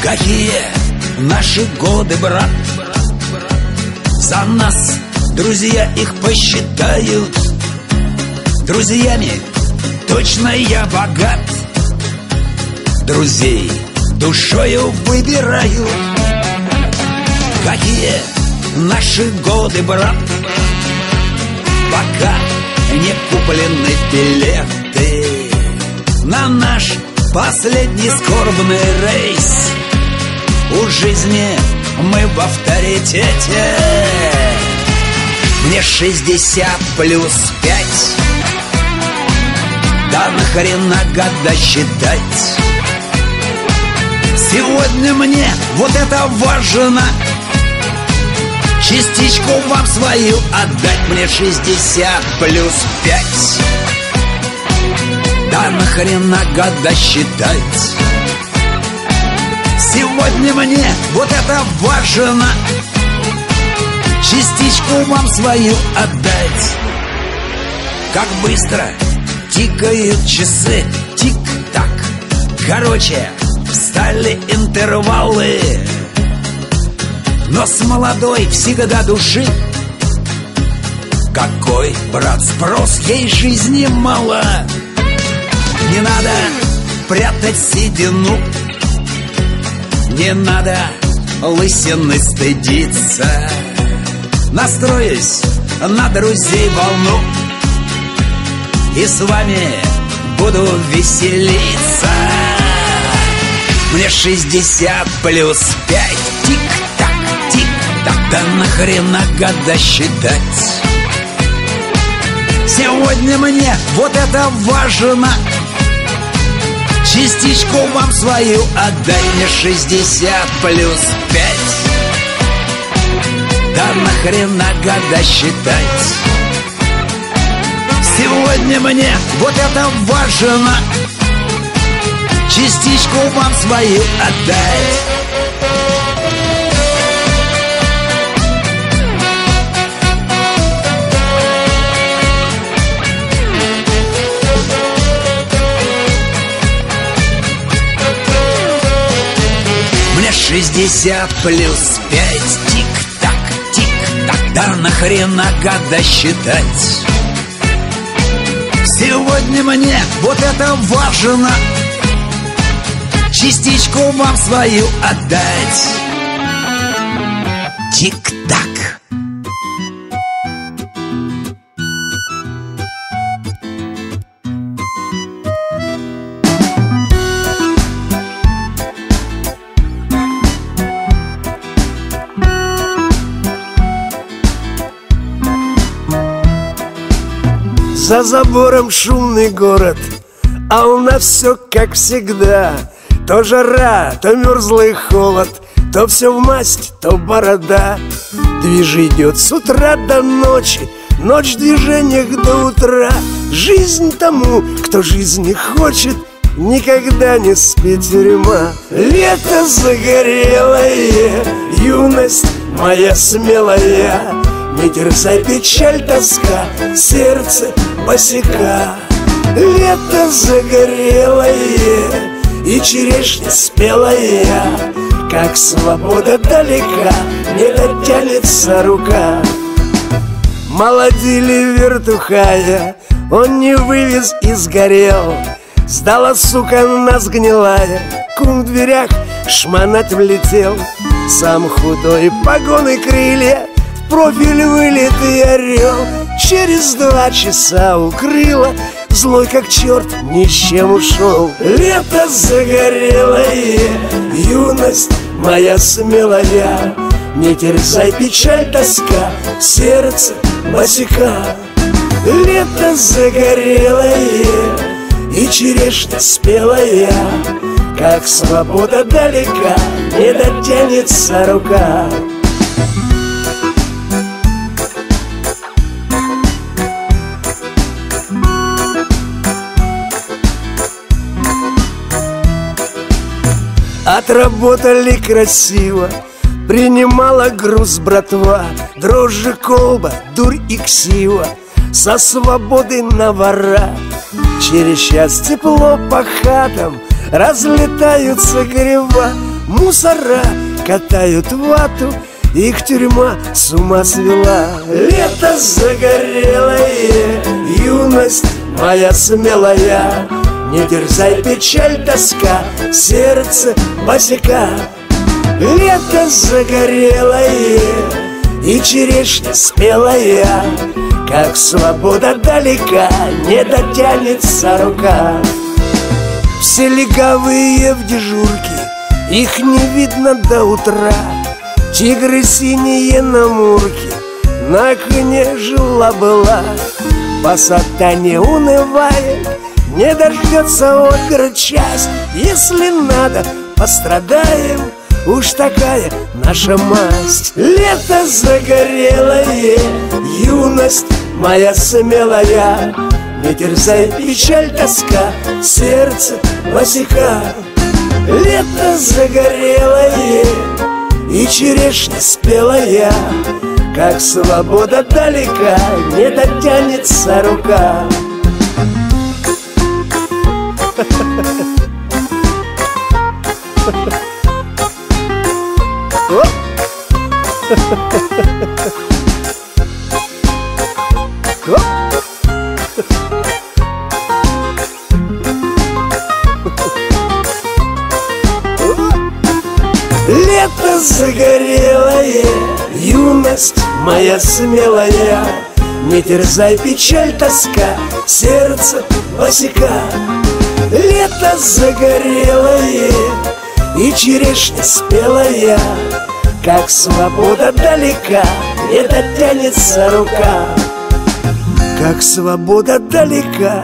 Какие наши годы, брат? За нас друзья их посчитают. Друзьями точно я богат. Друзей душою выбираю. Какие наши годы, брат? Пока не куплены билеты на наш последний скорбный рейс. У жизни мы в авторитете. Мне 60 плюс 5. Да нахрена года считать? Сегодня мне вот это важно. Частичку вам свою отдать. Мне 60 плюс 5. Да нахрена года считать? Сегодня мне вот это важно. Частичку вам свою отдать. Как быстро тикают часы, тик-так. Короче, встали интервалы. Но с молодой всегда души. Какой, брат, спрос, ей жизни мало. Не надо прятать седину. Не надо лысины стыдиться. Настроюсь на друзей волну и с вами буду веселиться. Мне 60 плюс 5. Тик-так, тик-так. Да нахрена года считать? Сегодня мне вот это важно. Частичку вам свою отдай. Мне 60 плюс 5. Да нахрена года считать? Сегодня мне вот это важно. Частичку вам свою отдать. Мне 60 плюс 5. Тик-так, тик-так. Да нахрена года считать? Сегодня мне вот это важно. Частичку вам свою отдать. Тик-так. За забором шумный город, а у нас все как всегда. То жара, то мерзлый холод, то все в масть, то борода. Движ идет с утра до ночи, ночь в движениях до утра. Жизнь тому, кто жизни хочет, никогда не спит тюрьма. Лето загорелое, юность моя смелая. Не терзай печаль, тоска, сердце босяка. Лето загорелое и черешня спелая, как свобода далека, не дотянется рука. Молодили вертухая, он не вывез и сгорел. Сдала, сука, нас гнилая, кум в дверях шмонать влетел. Сам худой, погоны крылья, в профиль вылитый орел. Через 2 часа укрыло, злой как черт, ни с чем ушел. Лето загорелое, юность моя смелая. Не терзай печаль, тоска, сердце босяка. Лето загорелое и черешня спелая, как свобода далека, не дотянется рука. Отработали красиво, принимала груз братва. Дрожжи, колба, дурь и ксива, со свободы на вора. Через час тепло по хатам, разлетаются грева. мусора катают вату, их тюрьма с ума свела. Лето загорелое, юность моя смелая, не дерзай, печаль, тоска, сердце босяка. Лето загорелое и черешня спелая, как свобода далека, не дотянется рука. Все легавые в дежурке, их не видно до утра. Тигры синие на мурке, на коне жила-была. Посада не унывает, не дождется опера часть. Если надо, пострадаем, уж такая наша масть. Лето загорелое, юность моя смелая, не терзай, печаль, тоска, сердце босяка. Лето загорелое и черешня спелая, как свобода далека, не дотянется рука. Лето загорелое, юность моя смелая, не терзай, печаль, тоска, сердце босяка. Лето загорелое и черешня спелая, как свобода далека, не дотянется рука. Как свобода далека.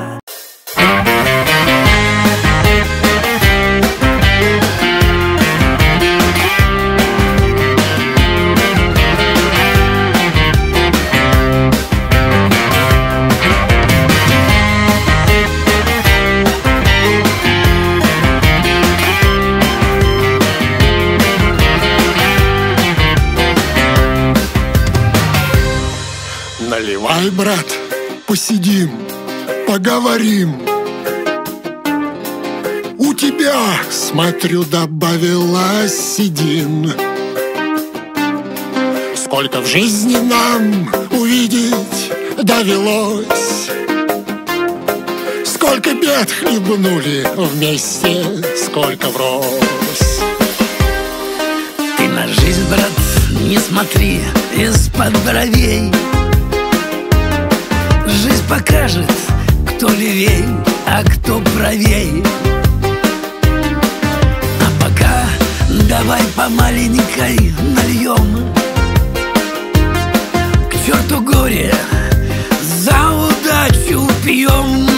Наливай, брат, посидим, поговорим. У тебя, смотрю, добавилось седин. Сколько в жизни нам увидеть довелось, сколько бед хлебнули вместе, сколько врозь. Ты на жизнь, брат, не смотри из-под бровей. Жизнь покажет, кто левей, а кто правей. А пока давай по маленькой нальем. К черту горе, за удачу пьем.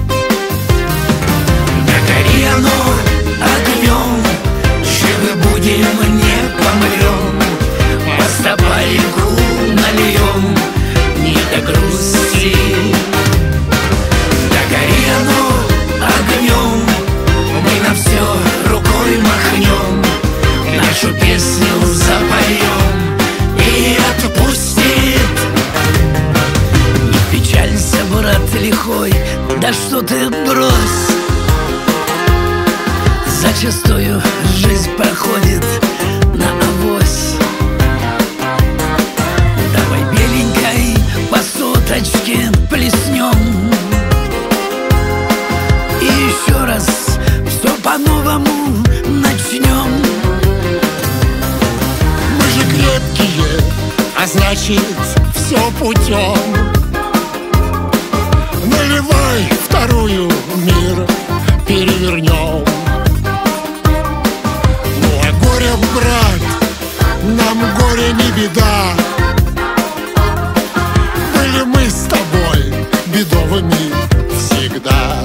Да гори оно огнем, живы будем, не помрем. По стопарику нальем, не до грусти. Да гори оно огнем, мы на все рукой махнем, нашу песню запоем и отпустит. Не печалься, брат лихой, да что ты брось. Зачастую жизнь проходит на авось. Давай беленькой по соточке плеснем, и еще раз все по-новому начнем. Мы же крепкие, а значит все путем. Наливай вторую, мир перевернем. Ну а горе, брат, нам горе не беда. Были мы с тобой бедовыми всегда.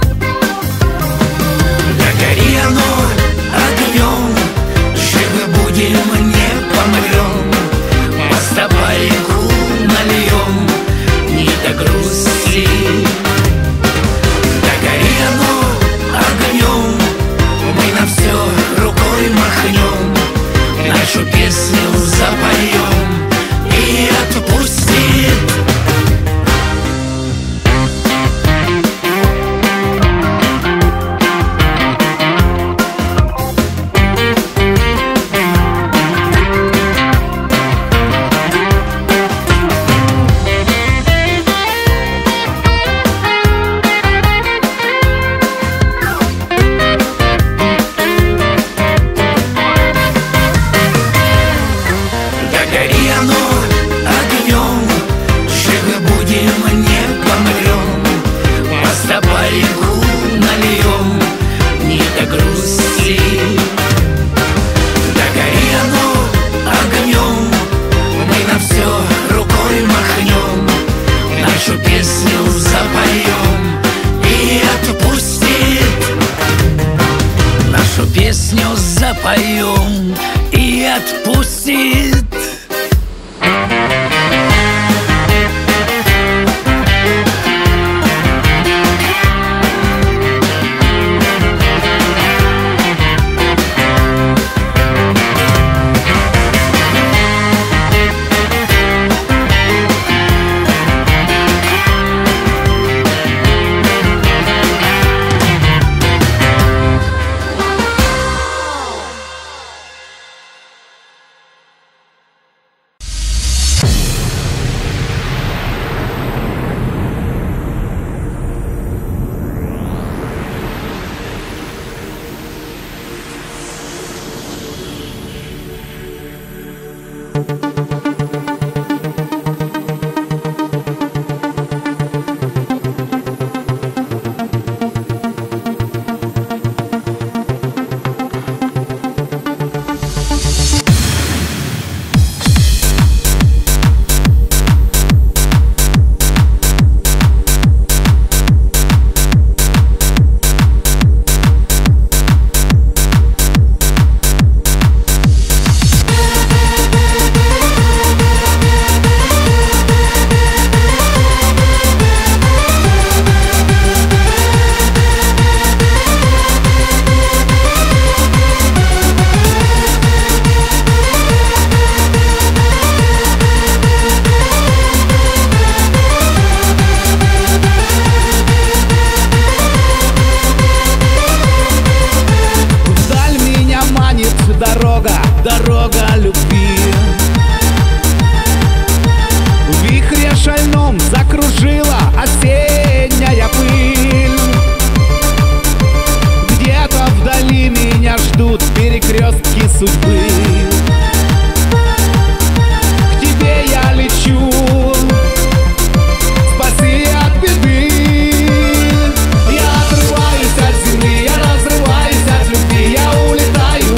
Да гори оно огнем, живы будем, не помрем. По стопарику нальем, не до грусти. Да гори оно огнем, мы на все рукой махнем, нашу песню запоем и отпустит. песню запою и отпустит. Дорога любви. В вихре шальном закружила осенняя пыль. Где-то вдали меня ждут перекрестки судьбы. К тебе я лечу, спаси от беды. Я отрываюсь от земли, я разрываюсь от любви, я улетаю.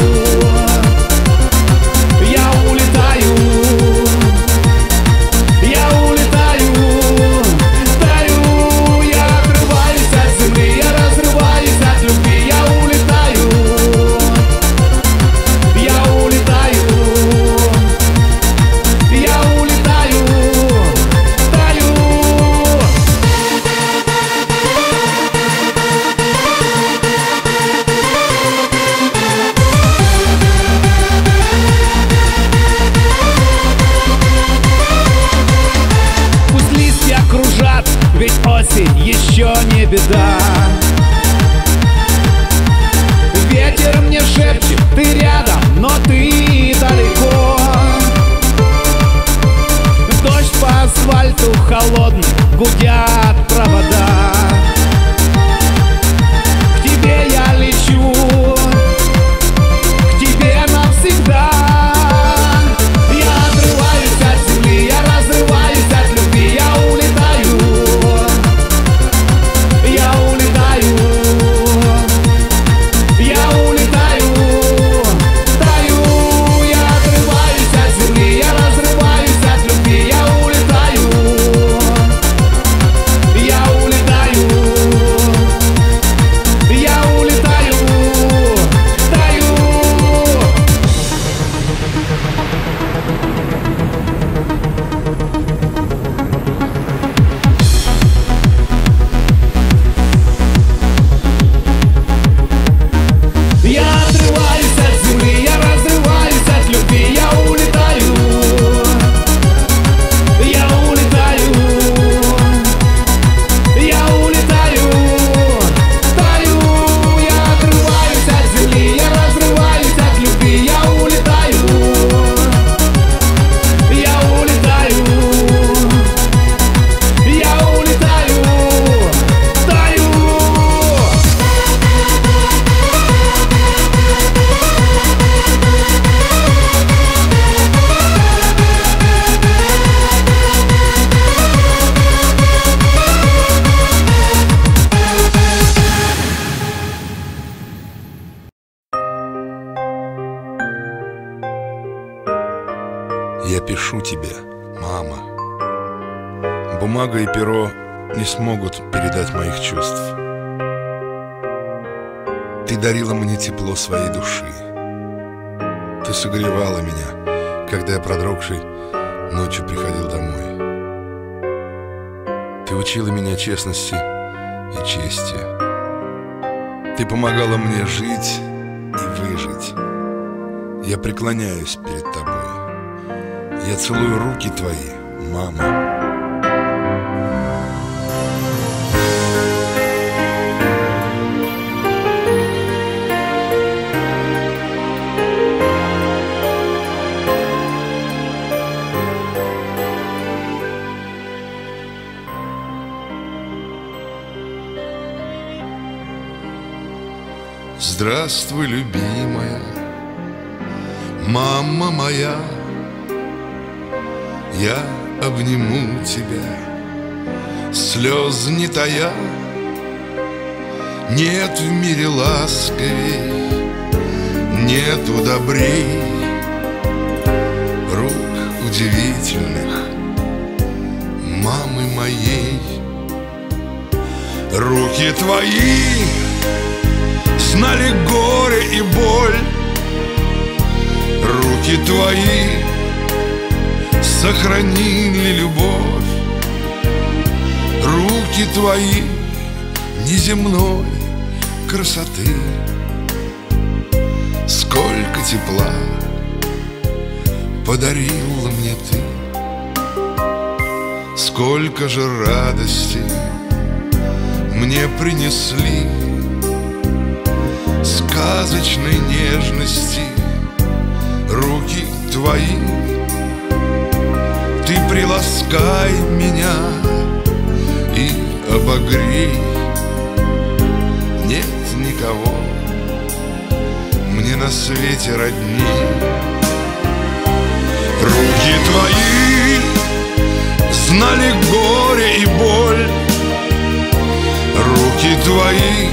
Ведь осень еще не беда. Ветер мне шепчет, ты рядом, но ты далеко. Дождь по асфальту холодный, гудят провода. К тебе я лечу, к тебе навсегда. Я отрываюсь от земли, я разрываюсь от любви, я улетаю. Я пишу тебе, мама. Бумага и перо не смогут передать моих чувств. Ты дарила мне тепло своей души. Ты согревала меня, когда я продрогший ночью приходил домой. Ты учила меня честности и чести. Ты помогала мне жить и выжить. Я преклоняюсь перед тобой. Я целую руки твои, мама. Здравствуй, любимая, мама моя. Я обниму тебя, слез не тая. Нет в мире ласковей, нету добрей рук удивительных мамы моей. Руки твои знали горе и боль. Руки твои сохранили любовь. Руки твои неземной красоты. Сколько тепла подарила мне ты. Сколько же радости мне принесли. Сказочной нежности руки твои. Ты приласкай меня и обогрей. Нет никого мне на свете родней. Руки твои знали горе и боль. Руки твои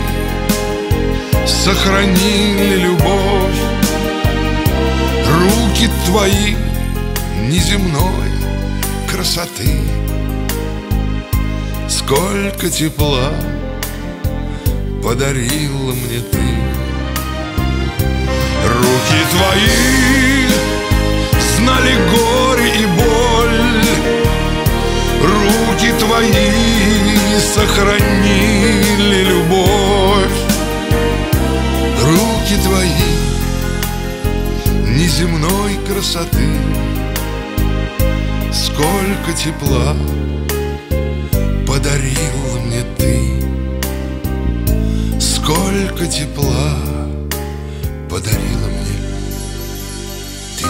сохранили любовь. Руки твои неземной красоты. Сколько тепла подарила мне ты. Руки твои знали горе и боль. Руки твои сохранили любовь. Руки твои неземной красоты. Сколько тепла подарила мне ты. Сколько тепла подарила мне ты.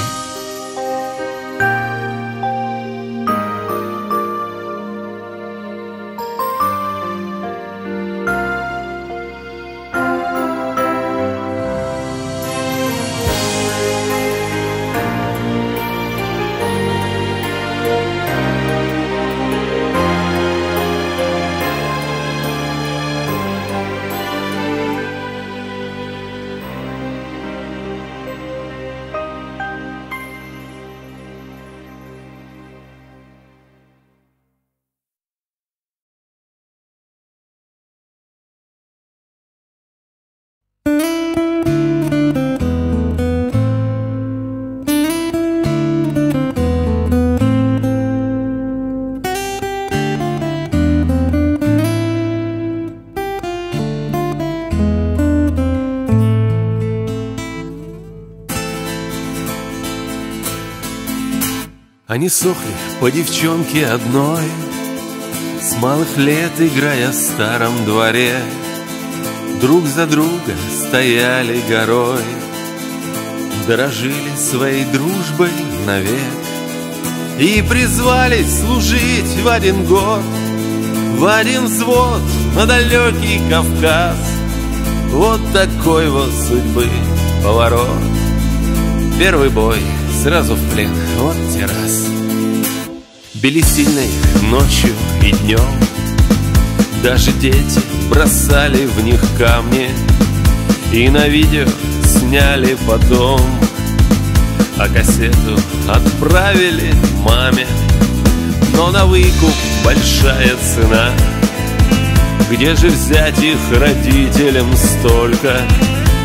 Они сохли по девчонке одной, с малых лет играя в старом дворе. Друг за друга стояли горой, дорожили своей дружбой навек. И призвались служить в один год, в один взвод на далекий Кавказ. Вот такой вот судьбы поворот. Первый бой сразу в плен, вот те раз. Били сильно их ночью и днем. Даже дети бросали в них камни. И на видео сняли потом, а кассету отправили маме. Но на выкуп большая цена. Где же взять их родителям столько?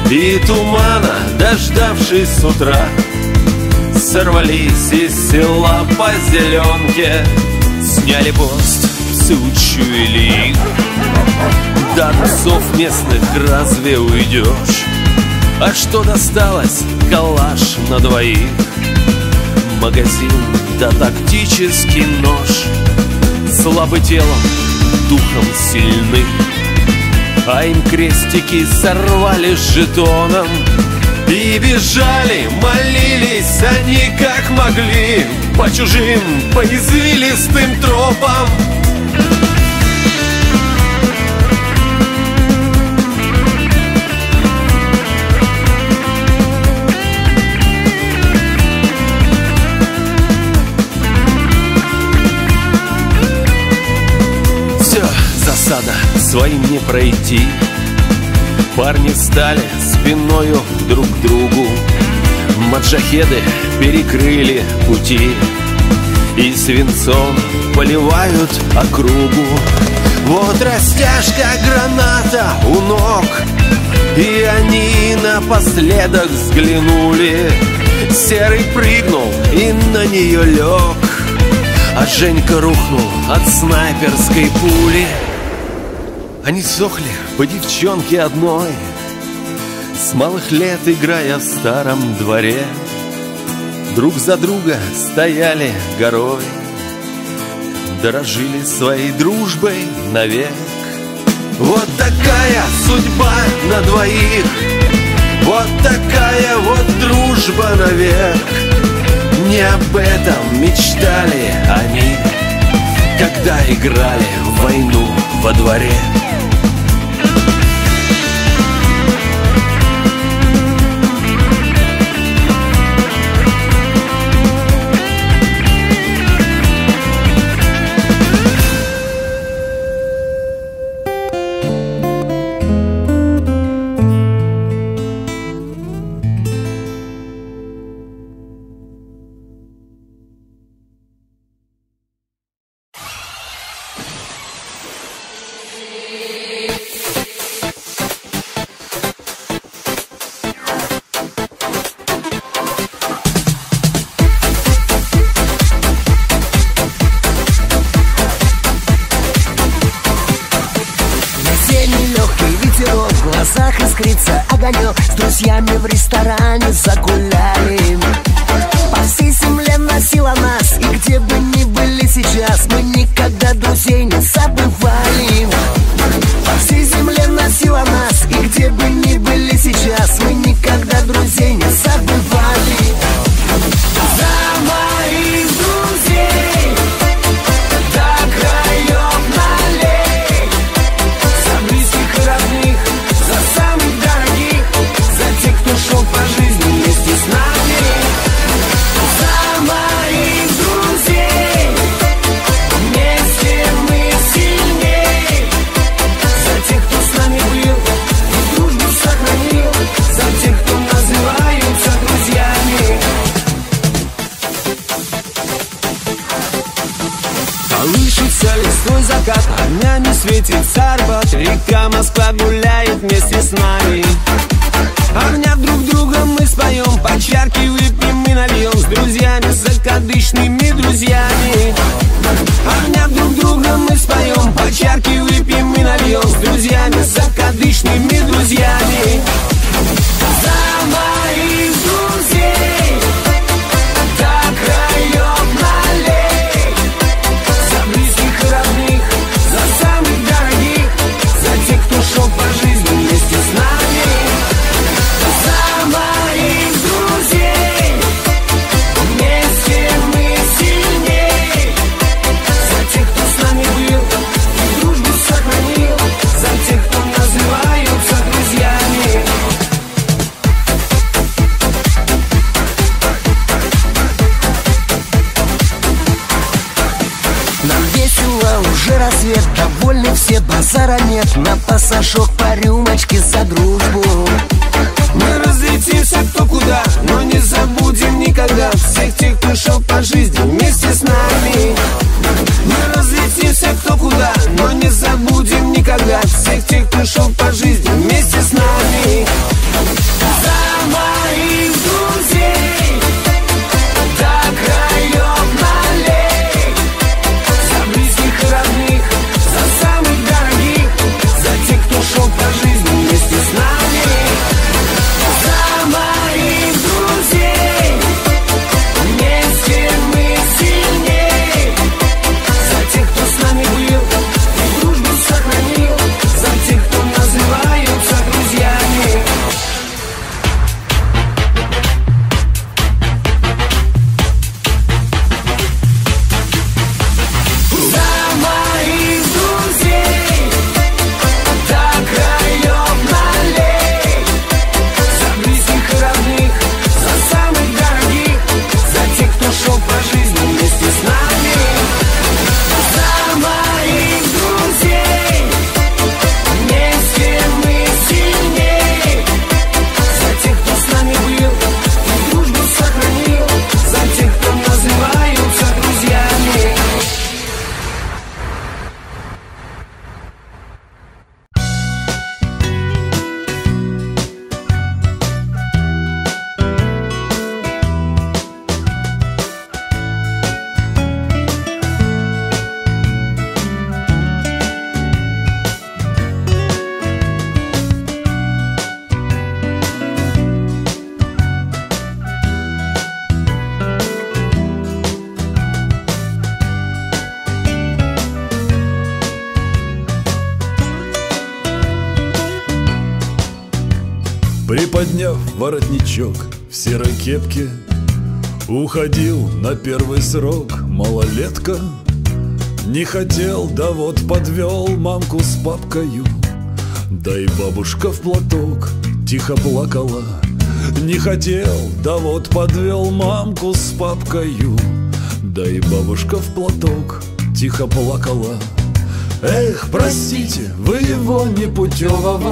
и тумана, дождавшись с утра, сорвались из села по зеленке, сняли пост, все учуяли их. До трусов местных разве уйдешь? А что досталось? Калаш на двоих, магазин да тактический нож. Слабы телом, духом сильны, а им крестики сорвали с жетоном. И бежали, молились они как могли, по чужим, по извилистым тропам. Все, засада, своим не пройти. Парни стали спиною друг к другу, маджахеды перекрыли пути и свинцом поливают округу. Вот растяжка, граната у ног, и они напоследок взглянули. Серый прыгнул и на нее лег, а Женька рухнул от снайперской пули. Они сохли по девчонке одной, с малых лет играя в старом дворе. Друг за друга стояли горой, дорожили своей дружбой навек. Вот такая судьба на двоих, вот такая вот дружба навек. Не об этом мечтали они, когда играли в войну во дворе. С друзьями в ресторане загуляли. По всей земле носила нас, и где бы ни были сейчас, мы никогда друзей не забывали. По всей земле носила нас, и где бы ни были сейчас, мы никогда друзей не забывали. За моих друзей до краев налей, за близких и родных, за самых дорогих, за тех, кто шел по жизни вместе с нами. За моих друзей, вместе мы сильней. За тех, кто с нами был и дружбу сохранил, за тех, кто называются друзьями. Колышется листвой закат, огнями светится Арбат, река Москва гуляет вместе с нами. Обняв друг друга мы споем, по чарке выпьем и нальем, с друзьями, закадычными друзьями. Обняв друг друга мы споем, по чарке выпьем и нальем, с друзьями, закадычными друзьями. За моих друзей до краев налей, за близких и родных, за самых дорогих, за тех, кто шел по жизни вместе с нами. За моих друзей, вместе мы сильней. За тех, кто с нами был и дружбу сохранил, за тех, кто называются друзьями. Нам весело, уже рассвет, довольны все, базара нет. На пассажок по рюмочке за дружбу. Мы разлетимся кто куда, но не забудем никогда всех тех, кто шел по жизни вместе с нами. Мы разлетимся кто куда, но не забудем никогда всех тех, кто шел по жизни вместе с нами. приподняв воротничок в серой кепке, уходил на первый срок малолетка. Не хотел, да вот подвел мамку с папкою, да и бабушка в платок тихо плакала. Не хотел, да вот подвел мамку с папкою, да и бабушка в платок тихо плакала. Эх, простите, вы его непутевого,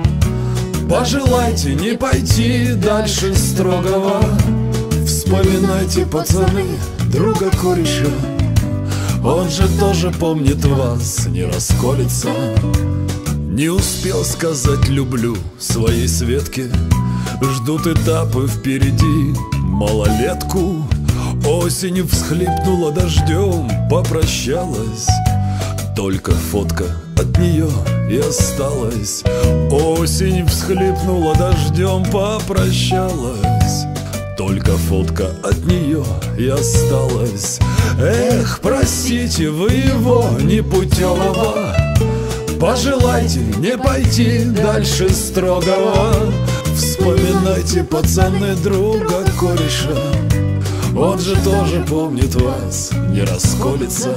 пожелайте не пойти дальше строгого. Вспоминайте, пацаны, друга кореша, он же тоже помнит вас, не расколется. Не успел сказать «люблю» своей Светке, ждут этапы впереди малолетку. Осень всхлипнула дождем, попрощалась, только фотка от нее и осталась. Осень всхлипнула дождем, попрощалась, только фотка от нее и осталась. Эх, простите, вы его непутевого, пожелайте не пойти дальше строгого. Вспоминайте, пацаны, друга кореша, он же тоже помнит вас, не расколется.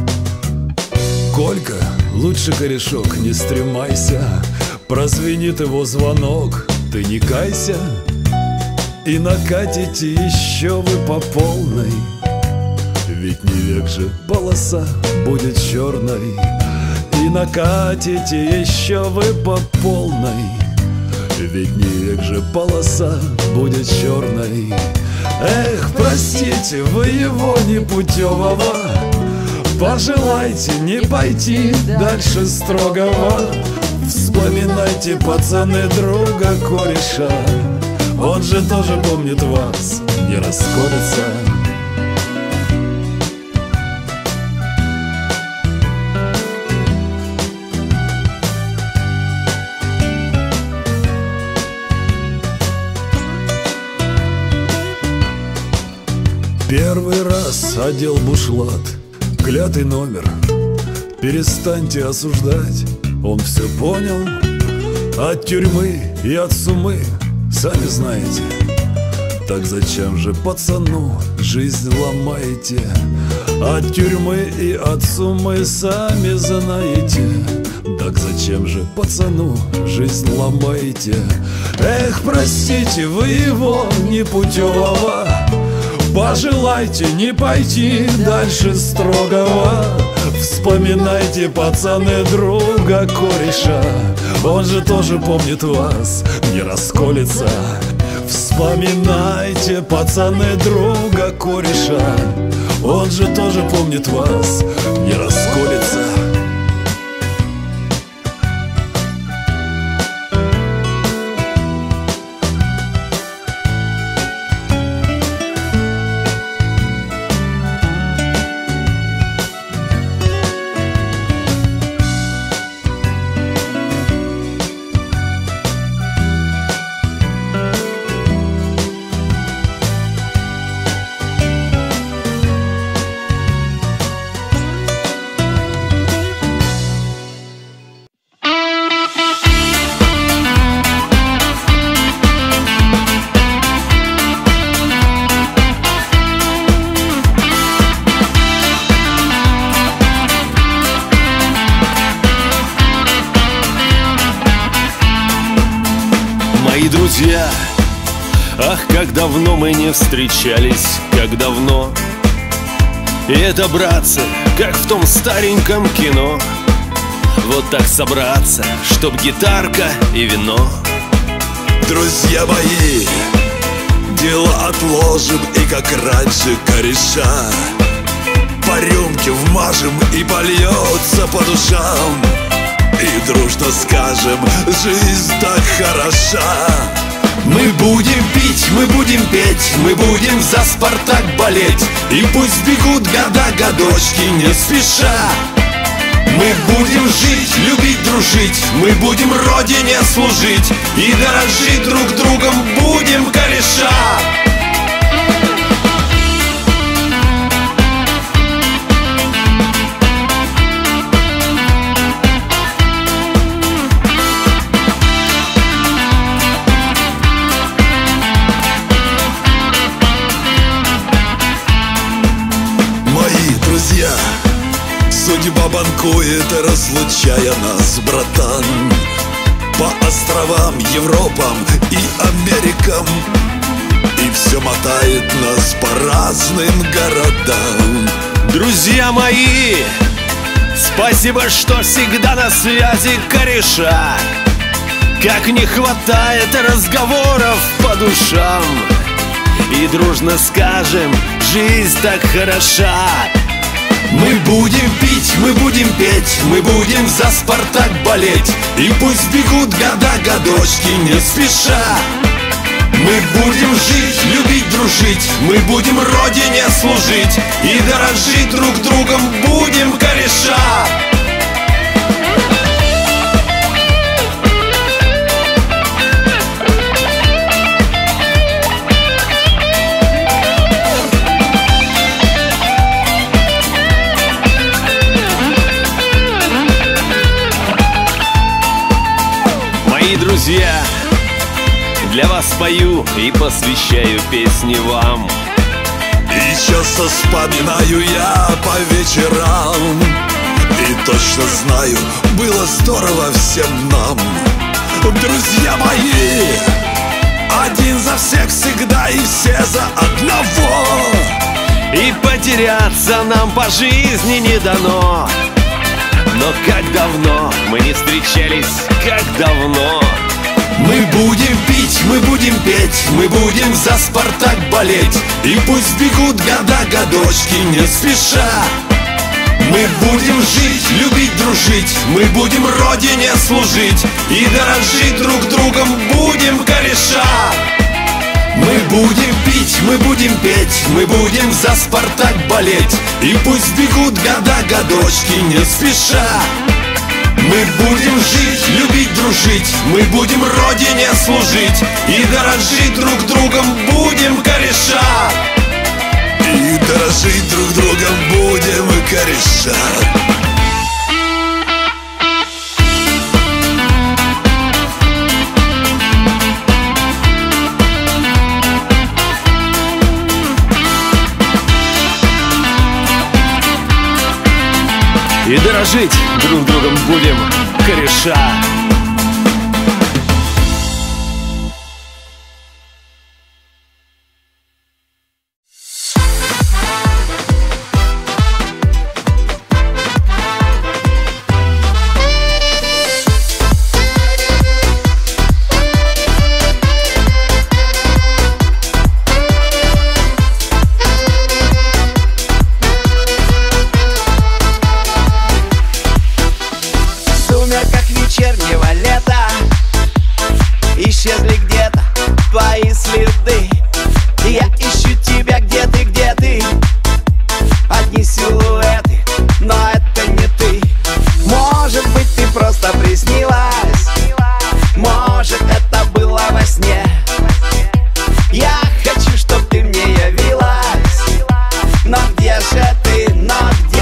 Колька, лучше, корешок, не стремайся, прозвенит его звонок, ты не кайся, и накатите еще вы по полной, ведь не век же полоса будет черной. И накатите еще вы по полной, ведь не век же полоса будет черной. Эх, простите, вы его непутевого, пожелайте не пойти дальше строгого. Вспоминайте, пацаны, друга кореша, он же тоже помнит вас, не расколется. Первый раз одел бушлат, клятый номер, перестаньте осуждать, он все понял. От тюрьмы и от сумы, сами знаете, так зачем же пацану жизнь ломаете? От тюрьмы и от сумы, сами знаете, так зачем же пацану жизнь ломаете? Эх, простите, вы его непутевого, пожелайте не пойти дальше строгого. Вспоминайте, пацаны, друга кореша, он же тоже помнит вас, не расколется. Вспоминайте, пацаны, друга кореша, он же тоже помнит вас, не расколется. Друзья, ах, как давно мы не встречались, как давно. И это, братцы, как в том стареньком кино. Вот так собраться, чтоб гитарка и вино. Друзья мои, дела отложим и как раньше кореша по рюмке вмажем и польется по душам. И дружно скажем, жизнь так хороша. Мы будем пить, мы будем петь, мы будем за Спартак болеть. И пусть бегут года, годочки не спеша. Мы будем жить, любить, дружить, мы будем родине служить. И дорожить друг другом будем, кореша. банкует, разлучая нас, братан, по островам, Европам и Америкам. И все мотает нас по разным городам. Друзья мои, спасибо, что всегда на связи, кореша. Как не хватает разговоров по душам. И дружно скажем, жизнь так хороша. Мы будем пить, мы будем петь, мы будем за Спартак болеть. И пусть бегут года, годочки не спеша. Мы будем жить, любить, дружить, мы будем родине служить. И дорожить друг другом будем, кореша. Друзья, для вас пою и посвящаю песни вам. И часто вспоминаю я по вечерам. И точно знаю, было здорово всем нам. Друзья мои, один за всех всегда и все за одного. И потеряться нам по жизни не дано. Но как давно мы не встречались, как давно. Мы будем пить, мы будем петь, мы будем за Спартак болеть. И пусть бегут года, годочки не спеша. Мы будем жить, любить, дружить, мы будем родине служить. И дорожить друг другом будем, кореша. Мы будем пить, мы будем петь, мы будем за Спартак болеть. И пусть бегут года, годочки не спеша. Мы будем жить, любить, дружить, мы будем родине служить. И дорожить друг другом будем, кореша. И дорожить друг другом будем, кореша. И дорожить друг другом будем, кореша. Вечернего лета исчезли где-то твои следы. Я ищу тебя, где ты? Одни силуэты, но это не ты. Может быть, ты просто приснилась, может, это было во сне. Я хочу, чтоб ты мне явилась. Но где же ты, но где?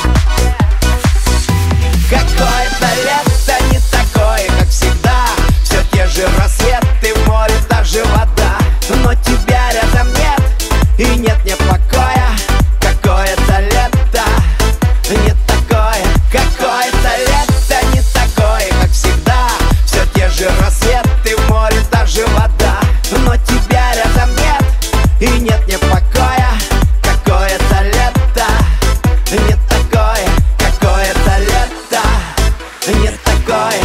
Какое-то лето не такое, как всегда. Все те же рассветы, в море та же вода. Но тебя рядом нет, и нет мне покоя. Какое-то лето не такое. Какое-то лето не такое, как всегда. Все те же рассветы, в море та же вода. Но тебя рядом нет, и нет мне покоя. Какое-то лето не такое. Какое-то лето не такое.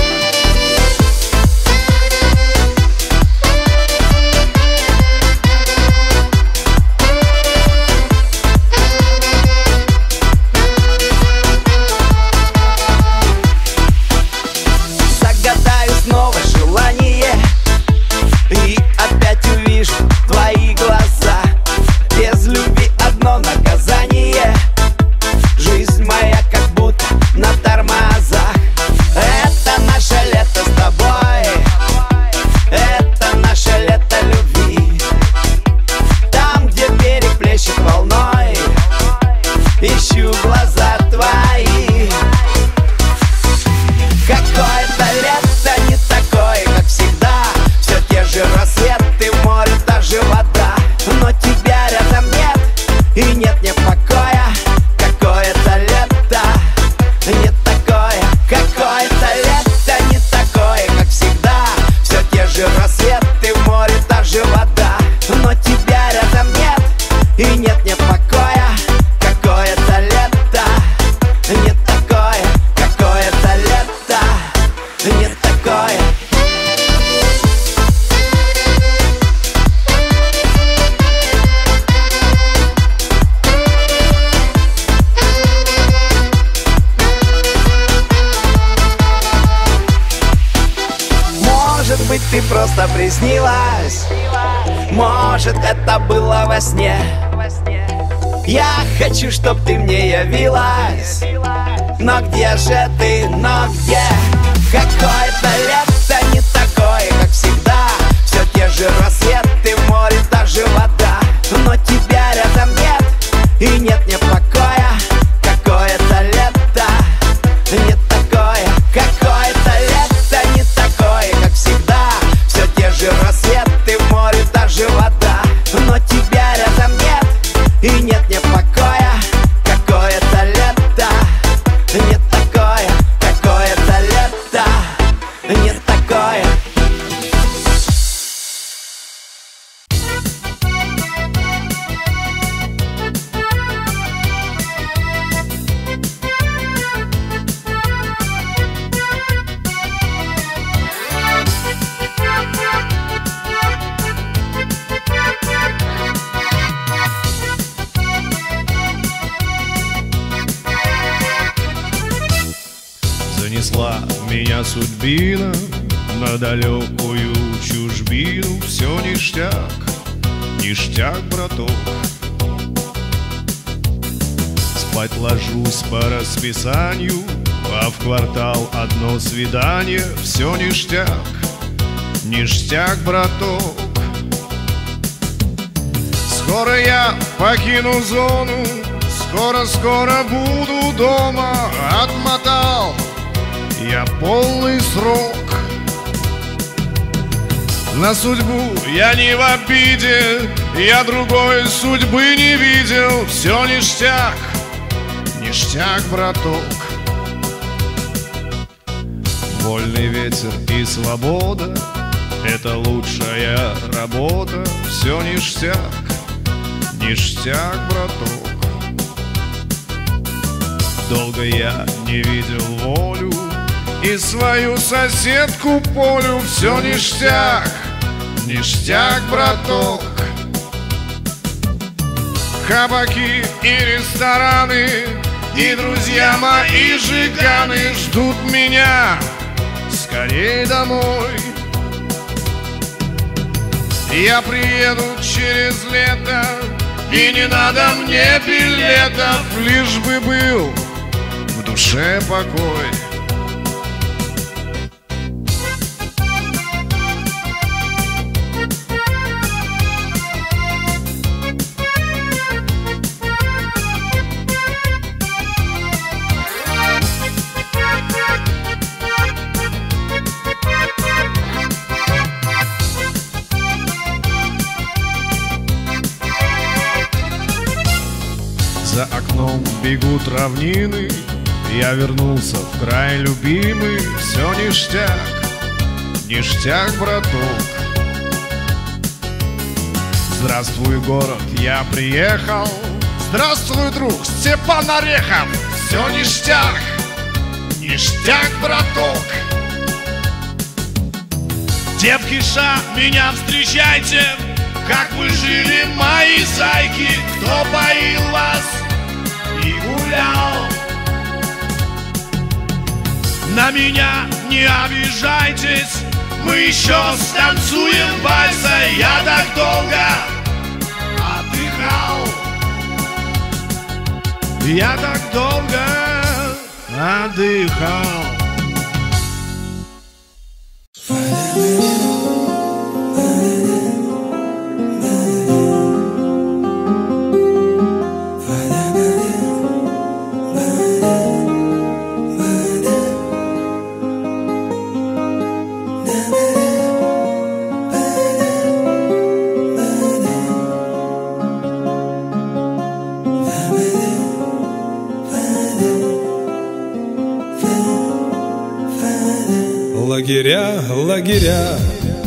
Загадаю снова желание, и опять увижу твои глаза. Без любви одно наказание. Жизнь моя как будто на тормозах. Это наше лето с тобой. Это наше лето любви. Там, где берег плещет волной, ищу глаза твои. Какое-то лето не такое, как всегда. Все те же рассветы, просто приснилось. Может, это было во сне. Я хочу, чтоб ты мне явилась. Но где же ты, но где? Какое-то лето не такое, как всегда. Все те же рассветы, в море та же вода. Но тебя рядом нет, и нет мне покоя. Какое-то лето не такое. Какое-то лето не такое, как всегда. Все те же рассветы, в море та же вода. Но тебя рядом нет, и нет мне покоя. Какое-то лето не такое. Какое-то лето не такое. Занесла меня судьбина на далекую чужбину. Все ништяк, ништяк, браток. Спать ложусь по расписанию, а в квартал одно свидание. Все ништяк, ништяк, браток. Скоро я покину зону, скоро буду дома. Отмотал я полный срок. На судьбу я не в обиде, я другой судьбы не видел. Все ништяк, ништяк, браток. Вольный ветер и свобода — это лучшая работа. Все ништяк, ништяк, браток. Долго я не видел волю и свою соседку Полю. Все ништяк, ништяк, браток. Кабаки и рестораны, и друзья мои жиганы ждут меня скорей домой. Я приеду через лето, и не надо мне билетов, лишь бы был в душе покой. За окном бегут равнины, я вернулся в край любимый. Все ништяк, ништяк, браток. Здравствуй, город, я приехал. Здравствуй, друг, Степан Орехов. Все ништяк, ништяк, браток. Девки ша, меня встречайте. Как вы жили, мои зайки? Кто поил вас и гулял? На меня не обижайтесь, мы еще станцуем вальса. Я так долго отдыхал, я так долго отдыхал. Лагеря, лагеря,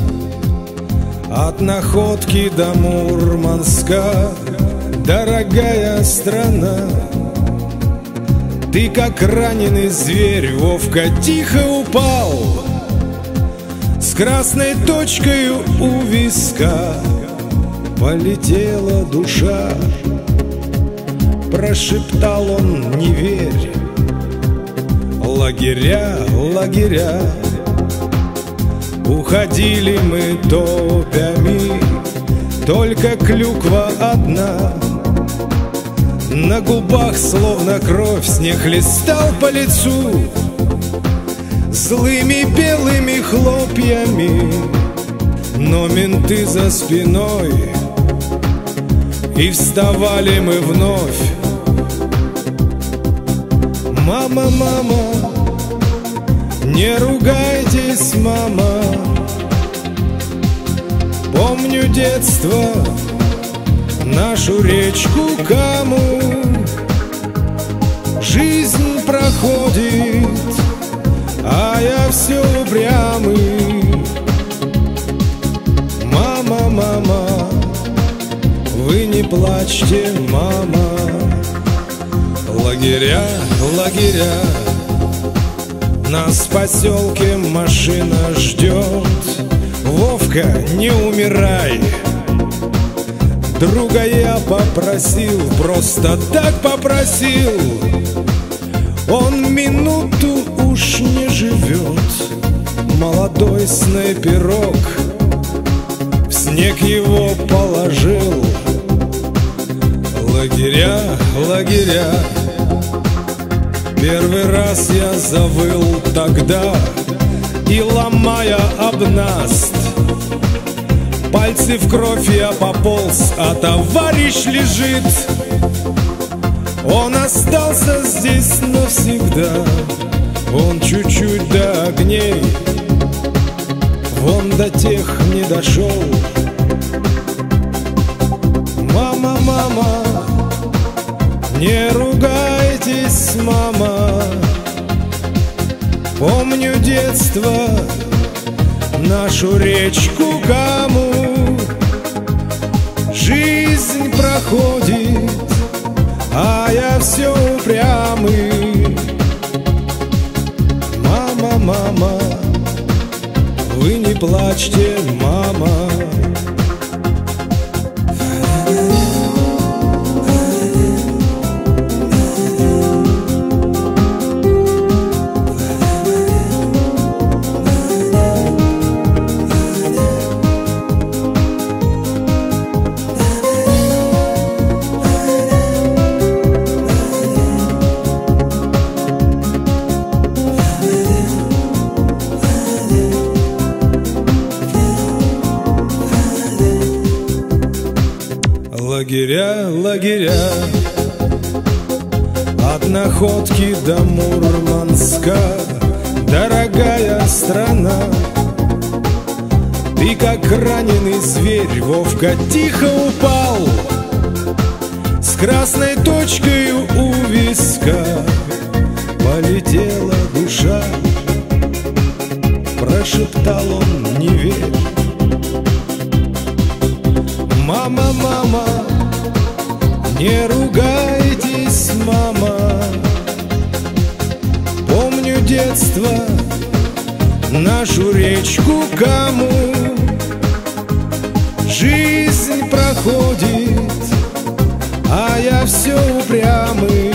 от Находки до Мурманска, дорогая страна. Ты, как раненый зверь, Вовка, тихо упал, с красной точкой у виска. Полетела душа, прошептал он, не верь. Лагеря, лагеря, Уходили мы топями, только клюква одна. На губах словно кровь снег листал по лицу злыми белыми хлопьями. Но менты за спиной, и вставали мы вновь. Мама, мама, не ругайтесь, мама. Помню детство, нашу речку Каму. Жизнь проходит, а я все упрямый. Мама, мама, вы не плачьте, мама. Лагеря, лагеря, нас в поселке машина ждет. Вовка, не умирай. Друга я попросил, просто так попросил. Он минуту уж не живет. Молодой снайперок в снег его положил. Лагеря, лагеря, первый раз я завыл тогда, и ломая об наст, пальцы в кровь я пополз, а товарищ лежит. Он остался здесь навсегда. Он чуть-чуть до огней, вон до тех не дошел. Мама, мама, не ругайтесь, мама. Помню детство, нашу речку Каму. Жизнь проходит, а я все упрямый. Мама, мама, вы не плачьте, мама. Лагеря, лагеря, от Находки до Мурманска, дорогая страна. Ты как раненый зверь, Вовка, тихо упал с красной точкой у виска. Полетела душа, прошептал он, не верь. Мама, мама, не ругайтесь, мама. Помню детство, нашу речку Каму. Жизнь проходит, а я все упрямый.